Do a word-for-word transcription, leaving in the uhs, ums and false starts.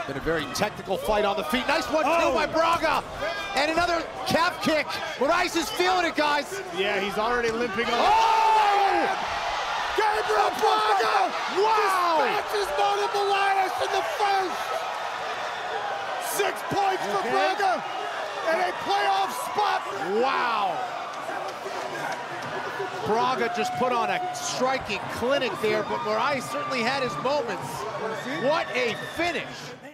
Been a very technical fight on the feet. Nice one, oh. two by Braga. And another calf kick. Moraes is feeling it, guys. Yeah, he's already limping on. Oh! Gabriel Braga! Wow! Dispatches Mona Moraes in the first. Six points for okay. Braga and a playoff spot. Wow! Braga just put on a striking clinic there, but Moraes certainly had his moments. What a finish!